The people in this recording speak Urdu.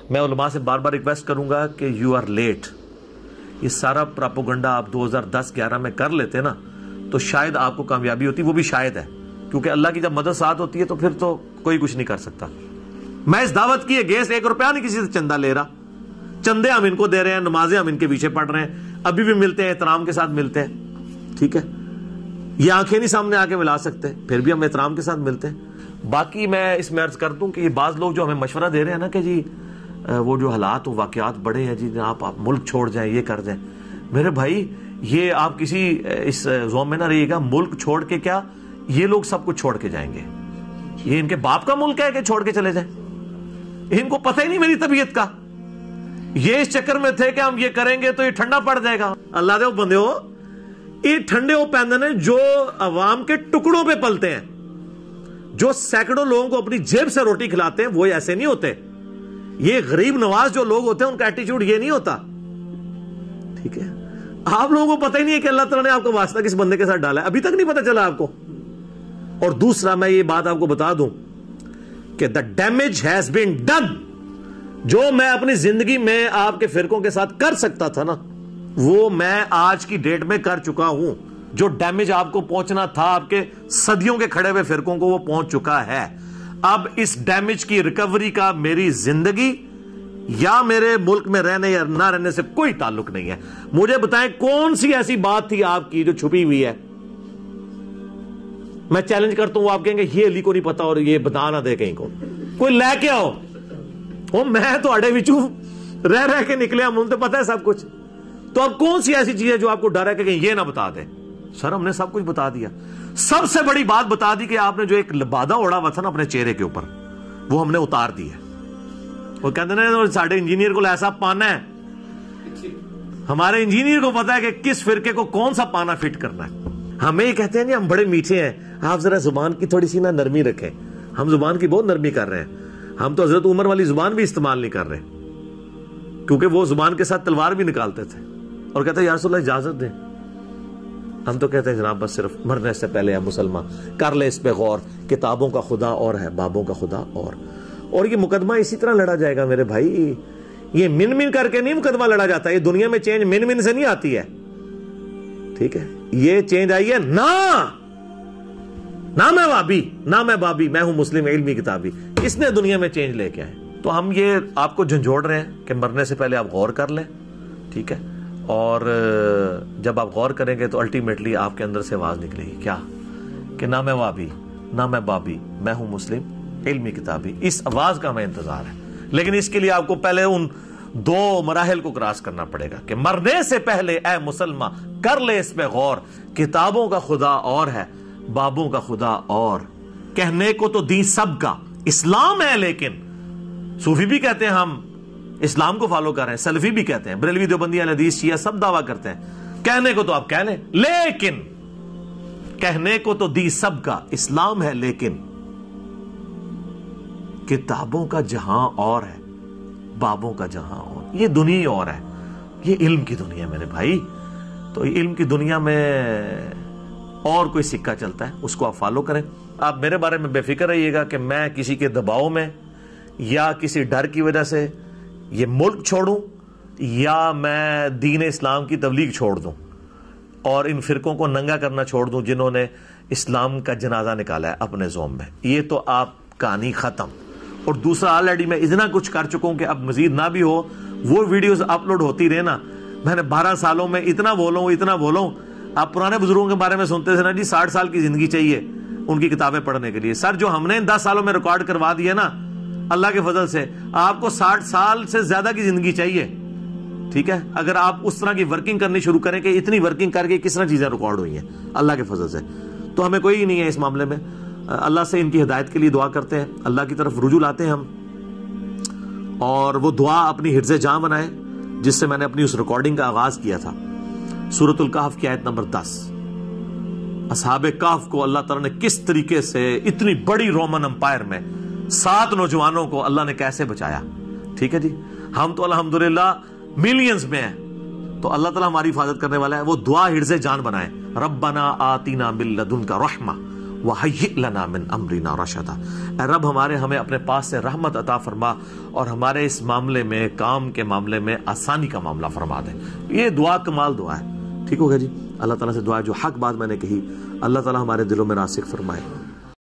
میں علماء سے بار بار ریکویسٹ کروں گا کہ یو آر لیٹ. یہ سارا پراپوگنڈا آپ 2010-11 میں کر لیتے نا تو شاید آپ کو کامیابی ہوتی, وہ بھی شاید ہے, کیونکہ اللہ کی جب مدد ساتھ ہوتی ہے تو پھر تو کوئی کچھ نہیں کر سکتا. میں اس دعوت کی اگینسٹ 1 روپیہ نہیں کسی سے چندہ لے رہا. چندے ہم ان کو دے رہے ہیں, نمازیں ہم ان کے پیچھے پڑھ رہے ہیں, ابھی بھی ملتے ہیں, احترام کے ساتھ ملتے ہیں. ٹھیک ہے, یہ آنکھیں نہیں سامنے آ کے ملا سکتے, پھر بھی ہم احترام کے ساتھ ملتے ہیں. باقی میں اس میں عرض کر دوں کہ یہ بعض لوگ جو ہمیں مشورہ دے رہے ہیں نا کہ جی وہ جو حالات و واقعات بڑے ہیں جی, آپ ملک چھوڑ جائیں, یہ کر جائیں. میرے بھائی یہ آپ کسی اس زوم میں نہ رہیے گا. ملک چھوڑ کے کیا, یہ لوگ سب کچھ چھوڑ کے جائیں گے. یہ ان کے باپ کا ملک ہے کہ چھوڑ کے چلے جائیں. ان کو پتہ ہی نہیں میری طبیعت کا. یہ اس چکر میں تھے کہ ہم یہ کریں گے تو یہ ٹھنڈا پڑ جائے گا. اللہ دے بندے ہو, یہ ٹھنڈے وہ پیندے ہیں جو عوام کے ٹکڑوں پہ پلتے ہیں, جو سینکڑوں لوگوں کو اپنی جیب سے روٹی کھلاتے ہیں. وہ ایسے نہیں ہوتے. یہ غریب نواز جو لوگ ہوتے ہیں ان کا ایٹیچیوڈ یہ نہیں ہوتا. ٹھیک ہے, آپ لوگوں کو پتہ ہی نہیں ہے کہ اللہ تعالیٰ نے آپ کو واسطہ کس بندے کے ساتھ ڈالا ہے, ابھی تک نہیں پتہ چلا آپ کو. اور دوسرا میں یہ بات آپ کو بتا دوں کہ the damage has been done. جو میں اپنی زندگی میں آپ کے فرقوں کے ساتھ کر سکتا تھا نا, وہ میں آج کی ڈیٹ میں کر چکا ہوں. جو ڈیمیج آپ کو پہنچنا تھا آپ کے صدیوں کے کھڑے ہوئے فرقوں کو, وہ پہنچ چکا ہے. اب اس ڈیمیج کی ریکوری کا میری زندگی یا میرے ملک میں رہنے یا نہ رہنے سے کوئی تعلق نہیں ہے. مجھے بتائیں کون سی ایسی بات تھی آپ کی جو چھپی ہوئی ہے. میں چیلنج کرتا ہوں, آپ کہیں گے یہ علی کو نہیں پتا اور یہ بتا نہ دے کہیں کو, کوئی لے کے آؤ. میں تو اڑے بچوں رہ کے نکلے, ہم تو پتا ہے سب کچھ. تو اب کون سی ایسی چیز ہے جو آپ کو ڈر ہے کہ یہ نہ بتا دے. سر ہم نے سب کچھ بتا دیا. سب سے بڑی بات بتا دی کہ آپ نے جو ایک لبادہ اوڑا ہوا تھا نا اپنے چہرے کے اوپر, وہ ہم نے اتار دی ہے. وہ کہتے ہیں ساڑھے انجینئر کو ایسا پانا ہے. ہمارے انجینئر کو پتا ہے کہ کس فرقے کو کون سا پانا فٹ کرنا ہے. ہمیں یہ کہتے ہیں جی ہم بڑے میٹھے ہیں, آپ ذرا زبان کی تھوڑی سی نا نرمی رکھیں. ہم زبان کی بہت نرمی کر رہے ہیں. ہم تو حضرت عمر والی زبان بھی استعمال نہیں کر رہے, کیونکہ وہ زبان کے ساتھ تلوار بھی نکالتے تھے اور کہتے ہیں یا رسول اللہ اجازت دیں. ہم تو کہتے ہیں جناب بس صرف مرنے سے پہلے ہے مسلمان, کر لے اس پہ غور, کتابوں کا خدا اور ہے, بابوں کا خدا اور یہ مقدمہ اسی طرح لڑا جائے گا میرے بھائی. یہ من من کر کے نہیں مقدمہ لڑا جاتا. یہ دنیا میں چینج من من سے نہیں آتی ہے. ٹھیک ہے, یہ چینج آئی ہے نہ میں وابی نہ میں بابی, میں ہوں مسلم علمی کتابی. اس نے دنیا میں چینج لے کے آئے. تو ہم یہ آپ کو جھنجھوڑ رہے ہیں کہ مرنے سے پہلے آپ غور کر لیں. ٹھیک ہے, اور جب آپ غور کریں گے تو الٹیمیٹلی آپ کے اندر سے آواز نکلے گی کیا, کہ نہ میں وابی نہ میں بابی, میں ہوں مسلم علمی کتابی. اس آواز کا ہمیں انتظار ہے. لیکن اس کے لیے آپ کو پہلے ان 2 مراحل کو کراس کرنا پڑے گا کہ مرنے سے پہلے اے مسلمان کر لے اس پہ غور, کتابوں کا خدا اور ہے, بابوں کا خدا اور. کہنے کو تو دین سب کا اسلام ہے, لیکن صوفی بھی کہتے ہیں ہم اسلام کو فالو کر رہے ہیں, سلفی بھی کہتے ہیں, بریلوی دیوبندی اہل حدیث شیعہ سب دعویٰ کرتے ہیں. کہنے کو تو آپ کہہ لیں, لیکن کہنے کو تو دین سب کا اسلام ہے, لیکن کتابوں کا جہاں اور ہے, بابوں کا جہاں اور. یہ دنیا اور ہے, یہ علم کی دنیا میرے بھائی. تو علم کی دنیا میں اور کوئی سکہ چلتا ہے, اس کو آپ فالو کریں. آپ میرے بارے میں بے فکر رہیے گا کہ میں کسی کے دباؤ میں یا کسی ڈر کی وجہ سے یہ ملک چھوڑوں یا میں دین اسلام کی تبلیغ چھوڑ دوں اور ان فرقوں کو ننگا کرنا چھوڑ دوں جنہوں نے اسلام کا جنازہ نکالا ہے اپنے زوم میں. یہ تو آپ کہانی ختم. اور دوسرا آلریڈی میں اتنا کچھ کر چکا ہوں کہ اب مزید نہ بھی ہو. وہ ویڈیوز اپلوڈ ہوتی رہے نا. میں نے 12 سالوں میں اتنا بولوں. آپ پرانے بزرگوں کے بارے میں سنتے تھے نا جی 60 سال کی زندگی چاہیے ان کی کتابیں پڑھنے کے لیے. سر جو ہم نے 10 سالوں میں ریکارڈ کروا دیا نا اللہ کے فضل سے, آپ کو 60 سال سے زیادہ کی زندگی چاہیے. ٹھیک ہے, اگر آپ اس طرح کی ورکنگ کرنی شروع کریں کہ اتنی ورکنگ کر کے کس طرح چیزیں ریکارڈ ہوئی ہیں اللہ کے فضل سے. تو ہمیں کوئی نہیں ہے اس معاملے میں. اللہ سے ان کی ہدایت کے لیے دعا کرتے ہیں, اللہ کی طرف رجوع لاتے ہیں ہم, اور وہ دعا اپنی حرز جاں بنائے جس سے میں نے اپنی اس ریکارڈنگ کا آغاز کیا تھا. سورۃ الکہف کی آیت نمبر 10. اصحاب کہف کو اللہ تعالیٰ نے کس طریقے سے اتنی بڑی رومن امپائر میں 7 نوجوانوں کو اللہ نے کیسے بچایا. ٹھیک ہے جی, ہم تو الحمدللہ ملینز میں ہیں, تو اللہ تعالیٰ ہماری حفاظت کرنے والا ہے. وہ دعا حرز جان بنائے, ربنا آتینا من لدنک رحمہ وَحَيِّئْ لَنَا مِنْ أَمْرِنَا رَشَدًا، اے رب ہمیں اپنے پاس سے رحمت عطا فرما اور ہمارے اس معاملے میں، کام کے معاملے میں آسانی کا معاملہ فرما دے۔ یہ دعا کمال دعا ہے، ٹھیک ہو گیا جی۔ اللہ تعالیٰ سے دعا ہے جو حق بات میں نے کہی اللہ تعالیٰ ہمارے دلوں میں راسخ فرمائے۔